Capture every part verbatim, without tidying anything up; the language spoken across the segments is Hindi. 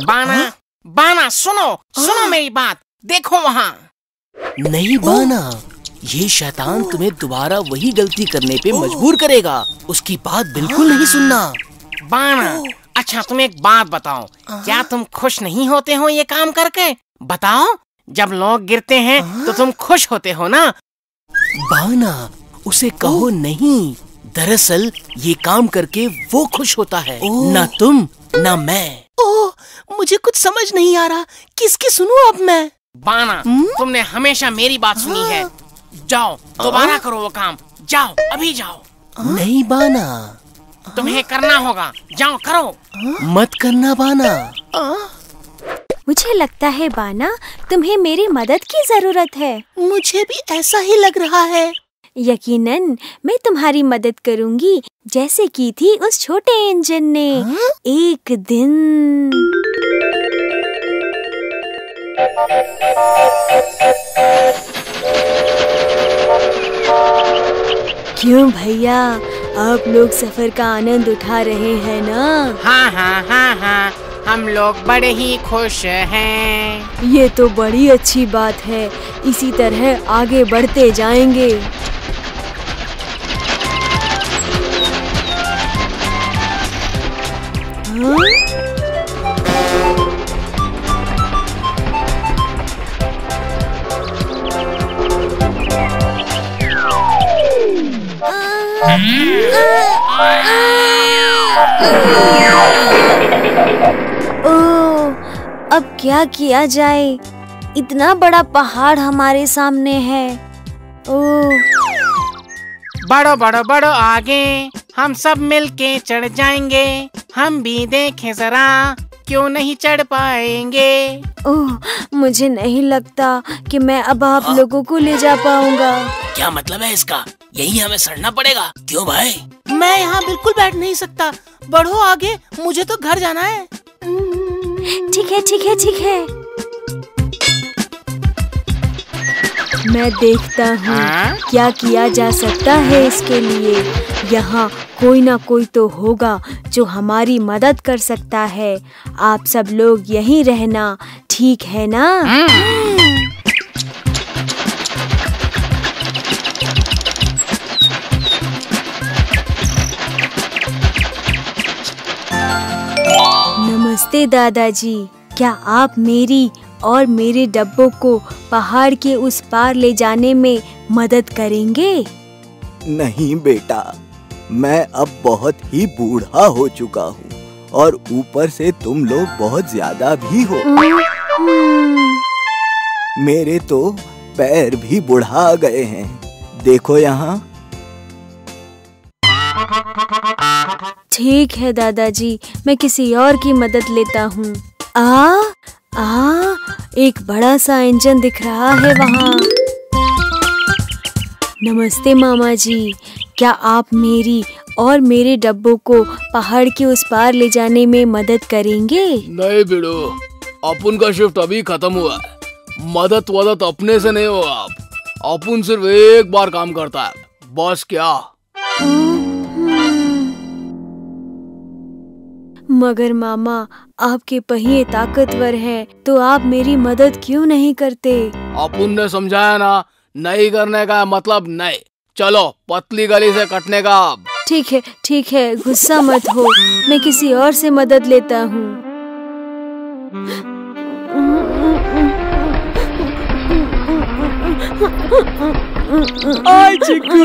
बाना, बाना सुनो, सुनो मेरी बात, देखो वहाँ। नहीं बाना, ये शैतान तुम्हें दोबारा वही गलती करने पे मजबूर करेगा। उसकी बात बिल्कुल नहीं सुनना। बाना, अच्छा तुम एक बात बताओ, क्या तुम खुश नहीं होते हो ये काम करके? बताओ, जब लोग गिरते हैं तो तुम खुश होते हो ना? बाना, उसे कहो नहीं। दरअसल ये काम करके वो खुश होता है, ना तुम ना मैं। ओह, मुझे कुछ समझ नहीं आ रहा, किसकी सुनूं अब मैं? बाना, तुमने हमेशा मेरी बात सुनी है। जाओ दोबारा करो वो काम, जाओ अभी जाओ। नहीं बाना, तुम्हें करना होगा, जाओ करो। मत करना बाना। मुझे लगता है बाना, तुम्हें मेरी मदद की जरूरत है। मुझे भी ऐसा ही लग रहा है। यकीनन मैं तुम्हारी मदद करूंगी, जैसे की थी उस छोटे इंजन ने। हा? एक दिन क्यों भैया, आप लोग सफर का आनंद उठा रहे हैं ना? हाँ हाँ हाँ हाँ, हम लोग बड़े ही खुश हैं। ये तो बड़ी अच्छी बात है, इसी तरह आगे बढ़ते जाएंगे। ओह, अब क्या किया जाए? इतना बड़ा पहाड़ हमारे सामने है। ओह, बढ़ो बढ़ो बढ़ो आगे, हम सब मिलके चढ़ जाएंगे। हम भी देखें जरा, क्यों नहीं चढ़ पाएंगे। ओह, मुझे नहीं लगता कि मैं अब आप हाँ? लोगों को ले जा पाऊंगा। क्या मतलब है इसका? यही हमें सड़ना पड़ेगा? क्यों भाई? मैं यहाँ बिल्कुल बैठ नहीं सकता, बढ़ो आगे, मुझे तो घर जाना है। ठीक है ठीक है ठीक है, मैं देखता हूँ क्या किया जा सकता है इसके लिए। यहाँ कोई ना कोई तो होगा जो हमारी मदद कर सकता है। आप सब लोग यहीं रहना, ठीक है ना? नमस्ते दादाजी, क्या आप मेरी और मेरे डब्बों को पहाड़ के उस पार ले जाने में मदद करेंगे? नहीं बेटा, मैं अब बहुत ही बूढ़ा हो चुका हूँ और ऊपर से तुम लोग बहुत ज्यादा भी हो। मेरे तो पैर भी बुढ़ा गए हैं, देखो यहाँ। ठीक है दादाजी, मैं किसी और की मदद लेता हूँ। आ आ एक बड़ा सा इंजन दिख रहा है वहाँ। नमस्ते मामा जी, क्या आप मेरी और मेरे डब्बों को पहाड़ के उस पार ले जाने में मदद करेंगे? नहीं बिड़ो, अपन का शिफ्ट अभी खत्म हुआ है। मदद वदद अपने से नहीं होगा। आप अपन सिर्फ एक बार काम करता है, बस। क्या? मगर मामा, आपके पहिए ताकतवर हैं, तो आप मेरी मदद क्यों नहीं करते? अपन ने समझाया ना, नहीं करने का मतलब नहीं। चलो पतली गली से कटने का। ठीक है ठीक है, गुस्सा मत हो, मैं किसी और से मदद लेता हूँ। आय चिक्कू,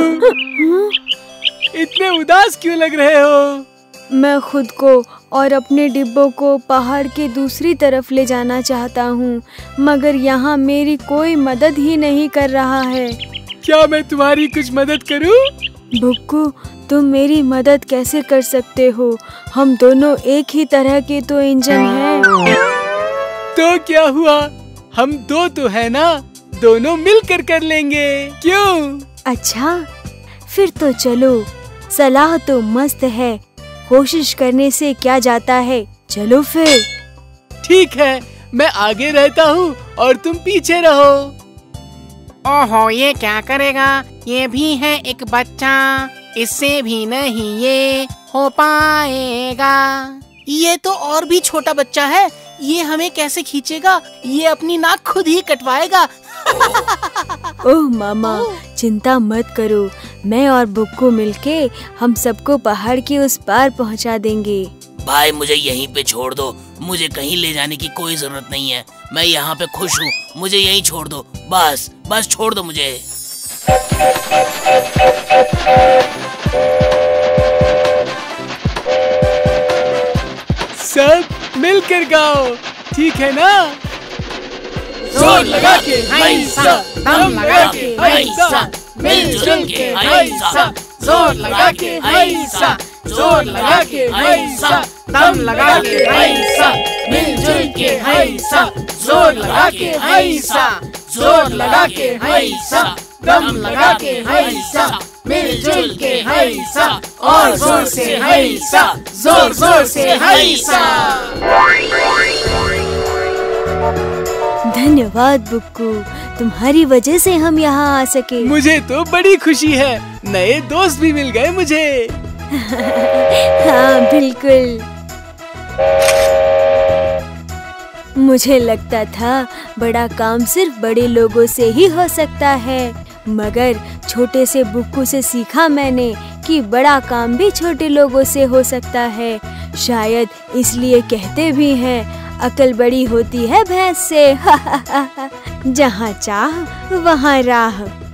इतने उदास क्यों लग रहे हो? मैं खुद को और अपने डिब्बों को पहाड़ के दूसरी तरफ ले जाना चाहता हूँ, मगर यहाँ मेरी कोई मदद ही नहीं कर रहा है। क्या मैं तुम्हारी कुछ मदद करूँ? बुक्कू, तुम मेरी मदद कैसे कर सकते हो? हम दोनों एक ही तरह के तो इंजन हैं। तो क्या हुआ, हम दो तो है ना, दोनों मिलकर कर लेंगे, क्यों? अच्छा, फिर तो चलो, सलाह तो मस्त है, कोशिश करने से क्या जाता है, चलो फिर। ठीक है, मैं आगे रहता हूँ और तुम पीछे रहो। ओहो, ये क्या करेगा? ये भी है एक बच्चा, इससे भी नहीं ये हो पाएगा। ये तो और भी छोटा बच्चा है, ये हमें कैसे खींचेगा? ये अपनी नाक खुद ही कटवाएगा। ओह मामा, चिंता मत करो, मैं और बुक्कू मिलके हम सबको पहाड़ के उस पार पहुंचा देंगे। भाई मुझे यहीं पे छोड़ दो, मुझे कहीं ले जाने की कोई जरूरत नहीं है। मैं यहाँ पे खुश हूँ, मुझे यहीं छोड़ दो, बस बस छोड़ दो मुझे। सब मिलकर गाओ, ठीक है ना? जोर लगा के हैसा, दम लगा के हैसा, मिलजुल के हैसा, जोर लगा के हैसा, जोर लगा के हैसा, दम लगा के हैसा, मिलजुल के हैसा, जोर लगा के हैसा, जोर लगा के हैसा, दम लगा के हैसा, मिलजुल के हैसा, और जोर से हैसा, जोर जोर से हैसा। धन्यवाद बुक्कू, तुम्हारी वजह से हम यहाँ आ सके। मुझे तो बड़ी खुशी है, नए दोस्त भी मिल गए मुझे। हाँ बिल्कुल। मुझे लगता था बड़ा काम सिर्फ बड़े लोगों से ही हो सकता है, मगर छोटे से बुक्कू से सीखा मैंने कि बड़ा काम भी छोटे लोगों से हो सकता है। शायद इसलिए कहते भी हैं, अकल बड़ी होती है भैंस से। जहाँ चाह वहाँ राह।